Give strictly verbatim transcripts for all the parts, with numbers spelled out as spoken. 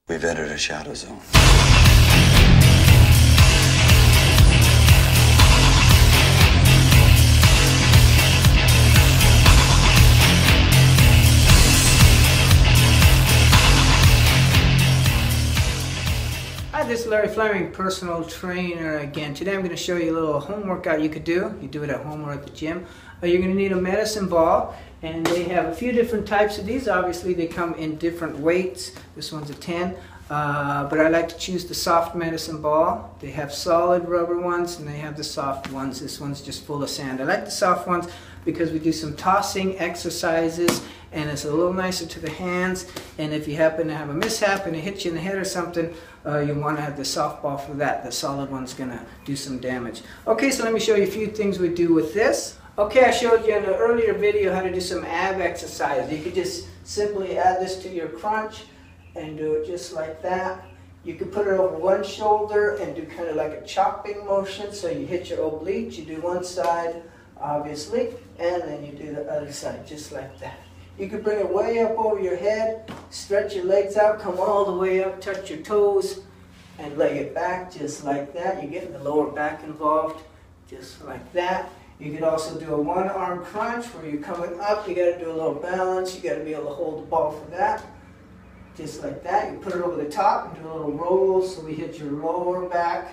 We've entered a shadow zone. Hi, this is Larry Fleming, personal trainer again. Today I'm going to show you a little home workout you could do. You do it at home or at the gym. Uh, you're going to need a medicine ball, and they have a few different types of these. Obviously they come in different weights. This one's a ten, uh, but I like to choose the soft medicine ball. They have solid rubber ones and they have the soft ones. This one's just full of sand. I like the soft ones because we do some tossing exercises and it's a little nicer to the hands, and if you happen to have a mishap and it hits you in the head or something, uh, you want to have the soft ball for that. The solid one's going to do some damage. Okay, so let me show you a few things we do with this. Okay, I showed you in the earlier video how to do some ab exercise. You could just simply add this to your crunch and do it just like that. You could put it over one shoulder and do kind of like a chopping motion, so you hit your oblique, you do one side obviously, and then you do the other side just like that. You can bring it way up over your head, stretch your legs out, come all the way up, touch your toes, and lay it back just like that. You're getting the lower back involved, just like that. You could also do a one-arm crunch where you're coming up. You got to do a little balance. You got to be able to hold the ball for that, just like that. You put it over the top and do a little roll, so we hit your lower back.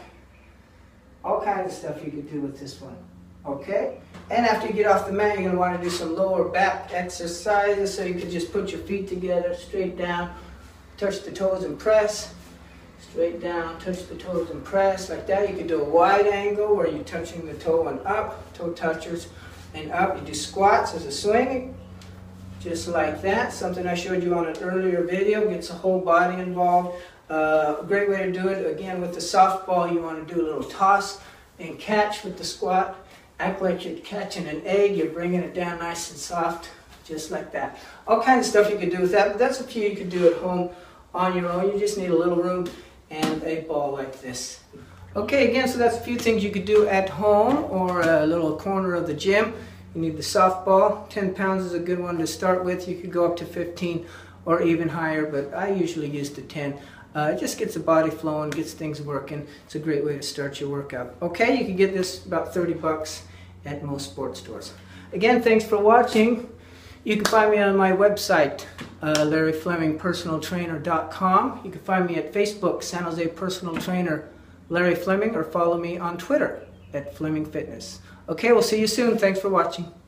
All kinds of stuff you could do with this one. Okay, and after you get off the mat, you're going to want to do some lower back exercises, so you can just put your feet together, straight down, touch the toes and press, straight down, touch the toes and press, like that. You can do a wide angle where you're touching the toe and up, toe touchers and up. You do squats as a swing, just like that. Something I showed you on an earlier video, gets the whole body involved. Uh, a great way to do it, again, with the softball, you want to do a little toss and catch with the squat. Act like you're catching an egg, you're bringing it down nice and soft, just like that. All kinds of stuff you can do with that, but that's a few you can do at home on your own. You just need a little room and a ball like this. Okay, again, so that's a few things you could do at home or a little corner of the gym. You need the softball. ten pounds is a good one to start with. You could go up to fifteen or even higher, but I usually use the ten. Uh, it just gets the body flowing, gets things working. It's a great way to start your workout. Okay, you can get this about thirty bucks at most sports stores. Again, thanks for watching. You can find me on my website, uh, Larry Fleming Personal Trainer dot com. You can find me at Facebook, San Jose Personal Trainer Larry Fleming, or follow me on Twitter at Fleming Fitness. Okay, we'll see you soon. Thanks for watching.